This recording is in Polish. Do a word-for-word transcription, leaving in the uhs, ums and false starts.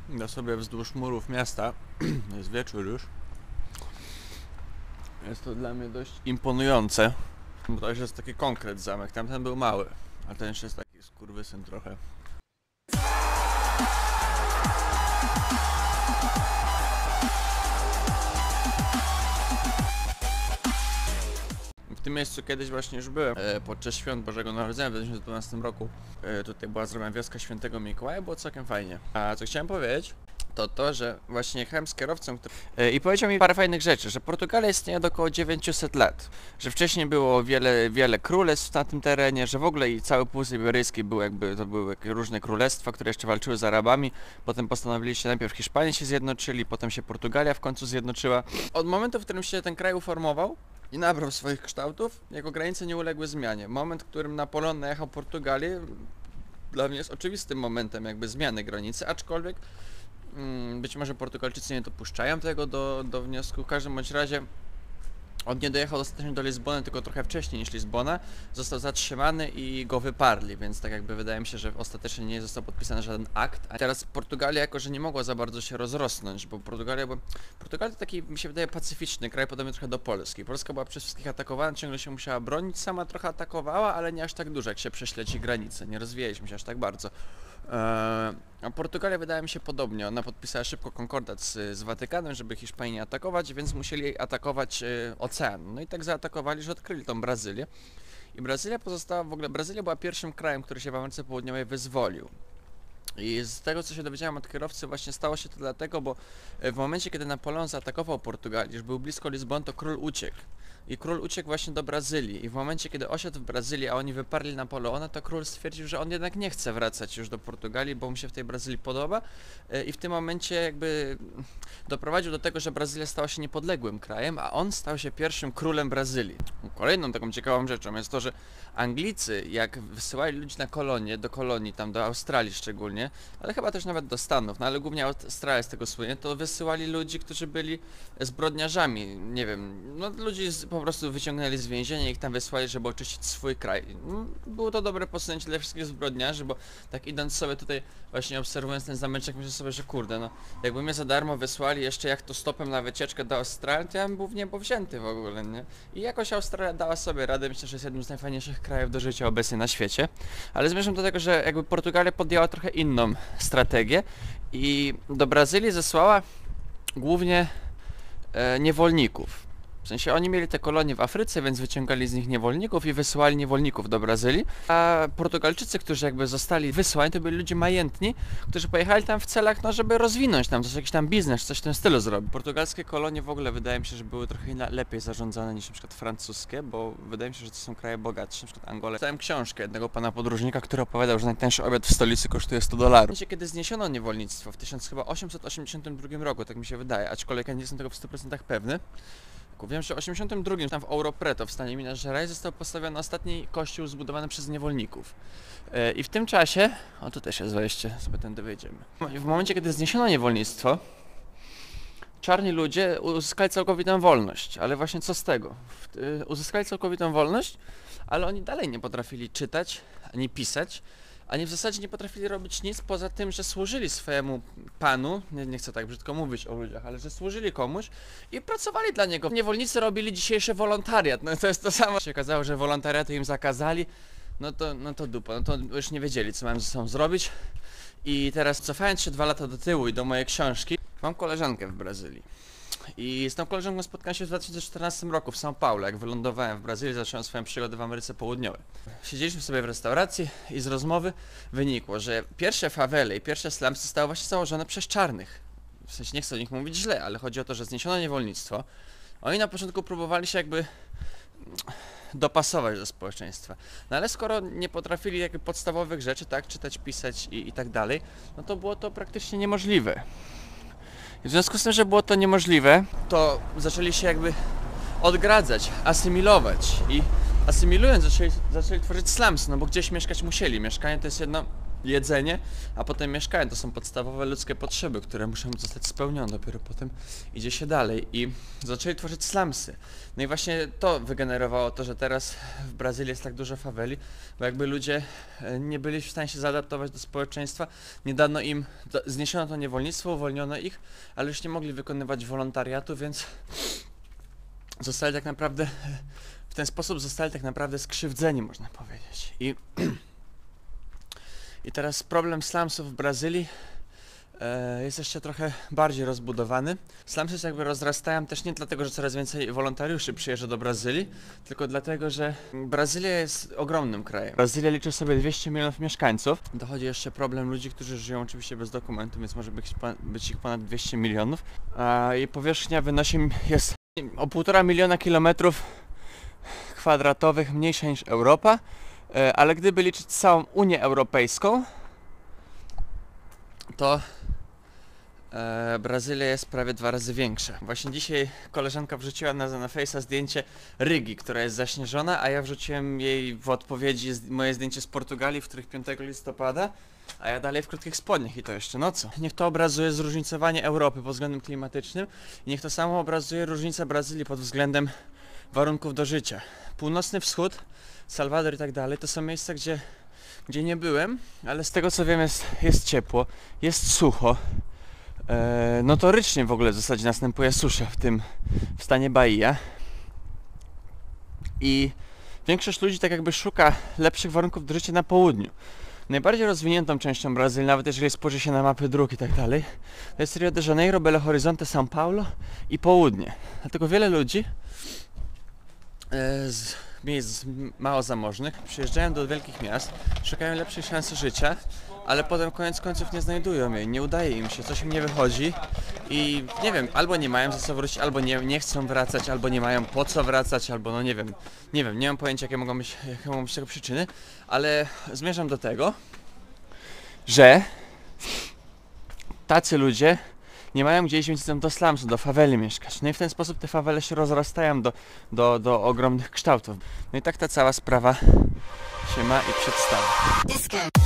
Idę sobie wzdłuż murów miasta. Jest wieczór już. Jest to dla mnie dość imponujące. Bo to już jest taki konkret zamek. Tamten był mały, a ten jeszcze jest taki skurwysyn trochę. W tym miejscu kiedyś właśnie już byłem, e, podczas świąt Bożego Narodzenia w dwa tysiące dwunastym roku. E, tutaj była zrobiona wioska Świętego Mikołaja, było całkiem fajnie. A co chciałem powiedzieć, to to, że właśnie jechałem z kierowcą, który... e, i powiedział mi parę fajnych rzeczy, że Portugalia istnieje od około dziewięciuset lat, że wcześniej było wiele, wiele królestw na tym terenie, że w ogóle i cały Półwysep Iberyjski był jakby, to były różne królestwa, które jeszcze walczyły z Arabami, potem postanowili się, najpierw Hiszpanie się zjednoczyli, potem się Portugalia w końcu zjednoczyła. Od momentu, w którym się ten kraj uformował i nabrał swoich kształtów, jego granice nie uległy zmianie. Moment, w którym Napoleon najechał Portugalię, dla mnie jest oczywistym momentem jakby zmiany granicy, aczkolwiek mm, być może Portugalczycy nie dopuszczają tego do, do wniosku. W każdym bądź razie on nie dojechał ostatecznie do Lizbony, tylko trochę wcześniej niż Lizbona. Został zatrzymany i go wyparli, więc tak jakby wydaje mi się, że ostatecznie nie został podpisany żaden akt. A teraz Portugalia jako, że nie mogła za bardzo się rozrosnąć, bo Portugalia, bo Portugalia to taki, mi się wydaje, pacyficzny kraj, podobnie trochę do Polski. Polska była przez wszystkich atakowana, ciągle się musiała bronić, sama trochę atakowała, ale nie aż tak dużo, jak się prześledzi granice. Nie rozwijaliśmy się aż tak bardzo. A Portugalia wydaje mi się podobnie, ona podpisała szybko konkordat z, z Watykanem, żeby Hiszpanii nie atakować, więc musieli atakować y, ocean. No i tak zaatakowali, że odkryli tą Brazylię. I Brazylia pozostała, w ogóle Brazylia była pierwszym krajem, który się w Ameryce Południowej wyzwolił. I z tego, co się dowiedziałem od kierowcy, właśnie stało się to dlatego, bo w momencie, kiedy Napoleon zaatakował Portugalię, już był blisko Lizbony, to król uciekł. I król uciekł właśnie do Brazylii. I w momencie, kiedy osiadł w Brazylii, a oni wyparli Napoleona, to król stwierdził, że on jednak nie chce wracać już do Portugalii, bo mu się w tej Brazylii podoba. I w tym momencie jakby doprowadził do tego, że Brazylia stała się niepodległym krajem, a on stał się pierwszym królem Brazylii. Kolejną taką ciekawą rzeczą jest to, że Anglicy, jak wysyłali ludzi na kolonie, do kolonii, tam do Australii szczególnie, ale chyba też nawet do Stanów, no ale głównie Australia z tego słynie, to wysyłali ludzi, którzy byli zbrodniarzami, nie wiem, no ludzi z, po prostu wyciągnęli z więzienia i ich tam wysłali, żeby oczyścić swój kraj. Było to dobre posunięcie dla wszystkich zbrodniarzy, bo tak idąc sobie tutaj, właśnie obserwując ten zameczek, myślę sobie, że kurde, no jakby mnie za darmo wysłali jeszcze jak to stopem na wycieczkę do Australii, to ja bym był w niebo wzięty w ogóle, nie? I jakoś Australia dała sobie radę, myślę, że jest jednym z najfajniejszych krajów do życia obecnie na świecie, ale zmierzam do tego, że jakby Portugalia podjęła trochę inną strategię i do Brazylii zesłała głównie e, niewolników. W sensie oni mieli te kolonie w Afryce, więc wyciągali z nich niewolników i wysyłali niewolników do Brazylii, a Portugalczycy, którzy jakby zostali wysłani, to byli ludzie majętni, którzy pojechali tam w celach, no żeby rozwinąć tam coś, jakiś tam biznes, coś w tym stylu zrobić. Portugalskie kolonie w ogóle wydaje mi się, że były trochę lepiej zarządzane niż na przykład francuskie, bo wydaje mi się, że to są kraje bogatsze, na przykład Angola. Czytałem książkę jednego pana podróżnika, który opowiadał, że najtańszy obiad w stolicy kosztuje sto dolarów. Kiedy zniesiono niewolnictwo w tysiąc osiemset osiemdziesiątym drugim roku, tak mi się wydaje, aczkolwiek ja nie jestem tego w stu procentach pewny. Wiem, że w osiemdziesiątym drugim tam w Ouro Preto w stanie Minas Gerais został postawiony ostatni kościół zbudowany przez niewolników. Yy, I w tym czasie, o tu też jest wejście, sobie tędy wyjdziemy. W momencie, kiedy zniesiono niewolnictwo, czarni ludzie uzyskali całkowitą wolność, ale właśnie co z tego? Yy, uzyskali całkowitą wolność, ale oni dalej nie potrafili czytać ani pisać. Ani w zasadzie nie potrafili robić nic poza tym, że służyli swojemu panu, nie, nie chcę tak brzydko mówić o ludziach, ale że służyli komuś i pracowali dla niego. Niewolnicy robili dzisiejszy wolontariat, no to jest to samo. Się okazało, że wolontariatu im zakazali, no to, no to dupa, no to już nie wiedzieli, co mają ze sobą zrobić. I teraz cofając się dwa lata do tyłu i do mojej książki, mam koleżankę w Brazylii. I z tą koleżanką spotkałem się w dwa tysiące czternastym roku w São Paulo, jak wylądowałem w Brazylii, zacząłem swoją przygodę w Ameryce Południowej. Siedzieliśmy sobie w restauracji i z rozmowy wynikło, że pierwsze fawele i pierwsze slumsy zostały właśnie założone przez czarnych. W sensie nie chcę o nich mówić źle, ale chodzi o to, że zniesiono niewolnictwo. Oni na początku próbowali się jakby dopasować do społeczeństwa. No ale skoro nie potrafili jakby podstawowych rzeczy, tak, czytać, pisać i, i tak dalej, no to było to praktycznie niemożliwe. I w związku z tym, że było to niemożliwe, to zaczęli się jakby odgradzać, asymilować i asymilując zaczęli, zaczęli tworzyć slums, no bo gdzieś mieszkać musieli. Mieszkanie to jest jedno jedzenie, a potem mieszkanie. To są podstawowe ludzkie potrzeby, które muszą zostać spełnione. Dopiero potem idzie się dalej i zaczęli tworzyć slumsy. No i właśnie to wygenerowało to, że teraz w Brazylii jest tak dużo faweli, bo jakby ludzie nie byli w stanie się zaadaptować do społeczeństwa. Nie dano im, zniesiono to niewolnictwo, uwolniono ich, ale już nie mogli wykonywać wolontariatu, więc zostali tak naprawdę, w ten sposób zostali tak naprawdę skrzywdzeni, można powiedzieć. I I teraz problem slumsów w Brazylii e, jest jeszcze trochę bardziej rozbudowany. Slumsy się jakby rozrastają też nie dlatego, że coraz więcej wolontariuszy przyjeżdża do Brazylii, tylko dlatego, że Brazylia jest ogromnym krajem. Brazylia liczy sobie dwieście milionów mieszkańców. Dochodzi jeszcze problem ludzi, którzy żyją oczywiście bez dokumentu, więc może być, być ich ponad dwieście milionów. A jej powierzchnia wynosi, jest o półtora miliona kilometrów kwadratowych mniejsza niż Europa. Ale gdyby liczyć całą Unię Europejską, to e, Brazylia jest prawie dwa razy większa. Właśnie dzisiaj koleżanka wrzuciła na, na Face'a zdjęcie Rygi, która jest zaśnieżona, a ja wrzuciłem jej w odpowiedzi moje zdjęcie z Portugalii, w których piątego listopada, a ja dalej w krótkich spodniach i to jeszcze nocą. Niech to obrazuje zróżnicowanie Europy pod względem klimatycznym i niech to samo obrazuje różnicę Brazylii pod względem warunków do życia. Północny wschód, Salwador i tak dalej, to są miejsca, gdzie, gdzie nie byłem, ale z tego co wiem jest, jest ciepło, jest sucho. E, notorycznie w ogóle w zasadzie następuje susza w tym, w stanie Bahia. I większość ludzi tak jakby szuka lepszych warunków do życia na południu. Najbardziej rozwiniętą częścią Brazylii, nawet jeżeli spojrzy się na mapy dróg i tak dalej, to jest Rio de Janeiro, Belo Horizonte, São Paulo i południe. Dlatego wiele ludzi e, z miejsc mało zamożnych przyjeżdżają do wielkich miast, szukają lepszej szansy życia, ale potem koniec końców nie znajdują jej, nie udaje im się, coś im nie wychodzi i nie wiem, albo nie mają za co wrócić, albo nie, nie chcą wracać, albo nie mają po co wracać, albo no nie wiem, nie wiem, nie mam pojęcia jakie mogą być, jakie mogą być tego przyczyny, ale zmierzam do tego, że tacy ludzie nie mają gdzie iść, więc idą do slumsu, do faweli mieszkać. No i w ten sposób te fawele się rozrastają do, do, do ogromnych kształtów. No i tak ta cała sprawa się ma i przedstawia.